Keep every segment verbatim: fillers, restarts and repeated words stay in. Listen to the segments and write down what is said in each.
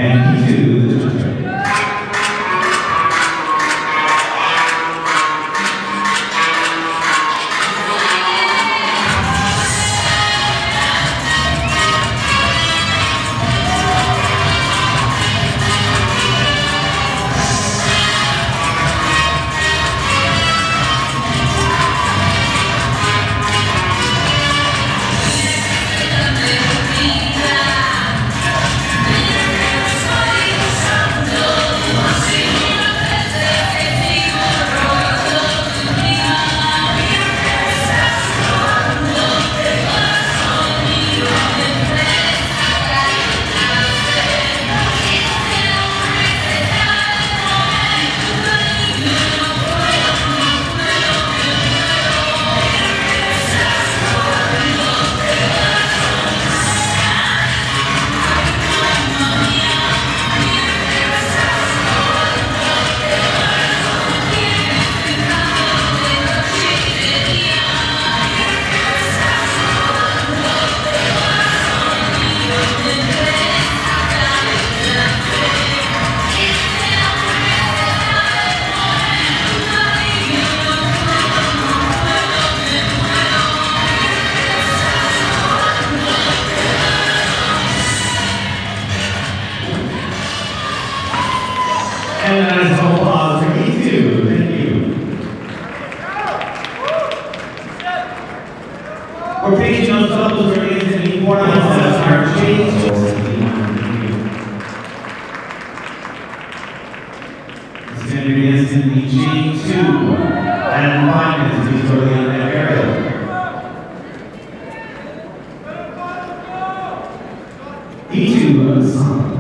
And he too, the judge. And that is a whole applause for me too. Thank you. We're paging those doubles for these in the four ounces are changed. It's going to be against in the chain two. And five minutes to be totally on that area. E two of the song.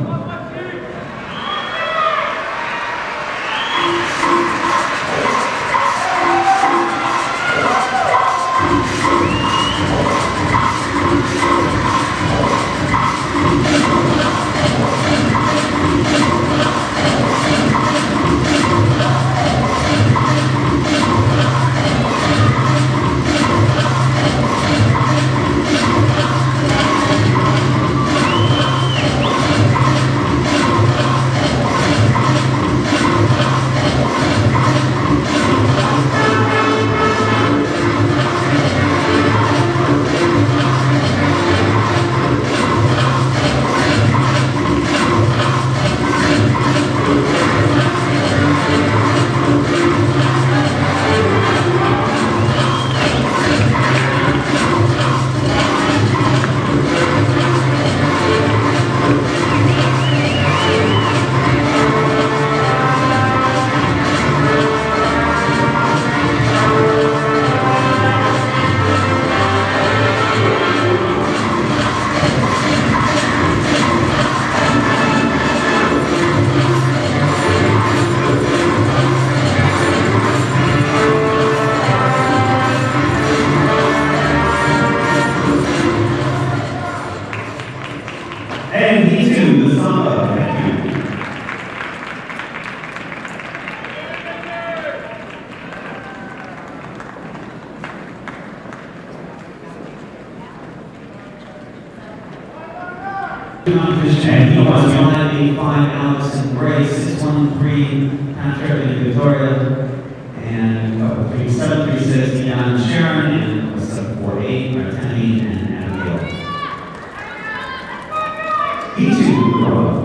And he too, the samba. Thank you. And he was one eighty-five, Alex and Grace, six one three, Patrick and Victoria, and uh, three seven three six, Dion and Sharon, and seven four eight, Martini and Abigail. He too, uh,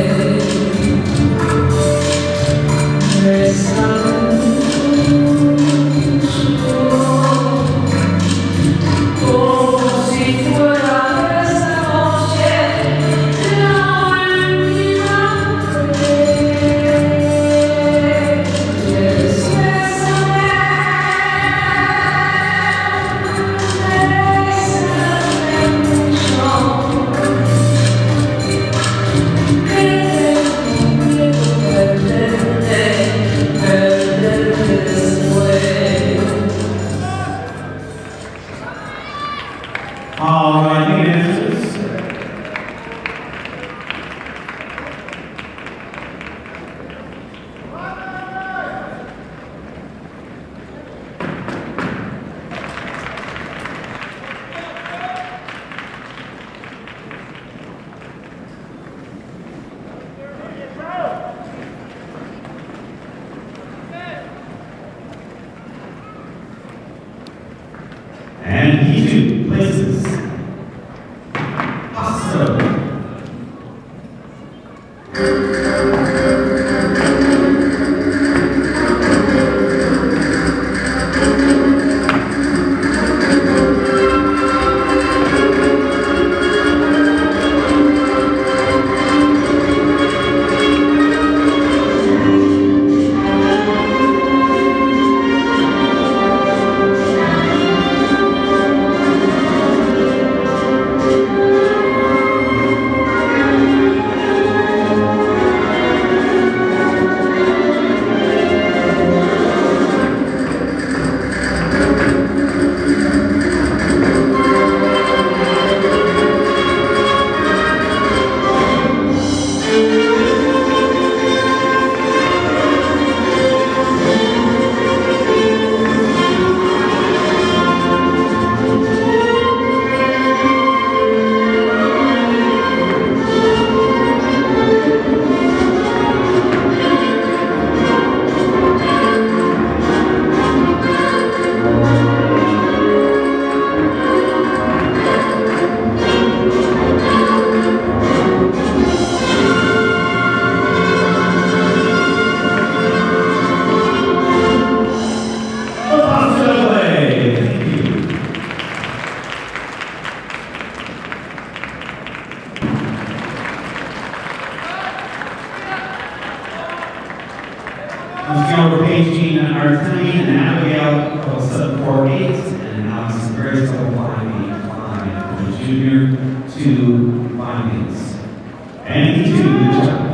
There's E two places. Paso. and Abigail, couple seven four eight, and Alex and Grace, couple five eight five. For the junior, two five eights. And E two, good job.